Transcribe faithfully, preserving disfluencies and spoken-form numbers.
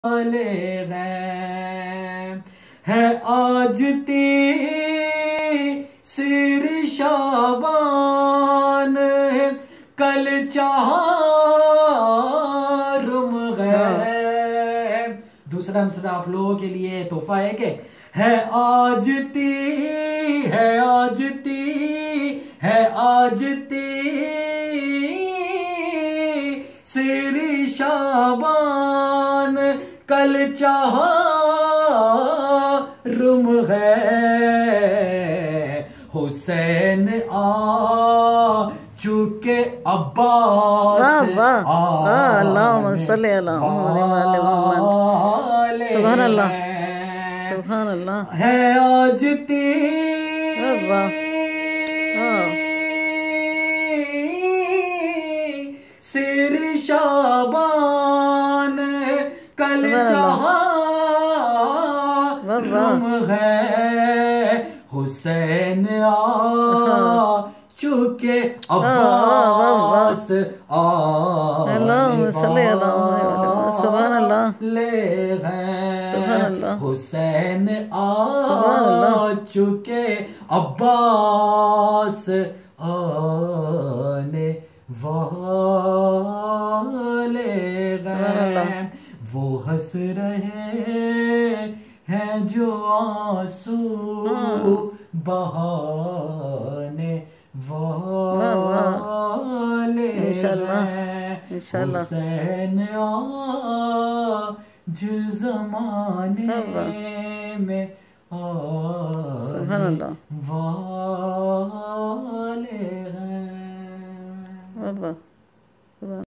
वाले हैं है आज तीसर शाबान कल चारुम है। दूसरा मिसरा आप लोगों के लिए तोहफा है कि है आज ती है आज ती है आज ती सिर शाबान कल चारुम है। हुसैन आ चुके अब्बास अल्लाहुम्मा सल्ली अला मुहम्मद। सुभान अल्लाह सुभान अल्लाह। है आज ती सिर शाबान कल चारुम है। हुसैन आ चुके अब्बास सुभान अल्लाह ले सुभान अल्लाह। हुसैन आ चुके अब्बास आने वाले हैं। वो हंस रहे हैं जो आंसू बहाने वाले हैं। हुसैन आज ज़माने में आने वाले हैं।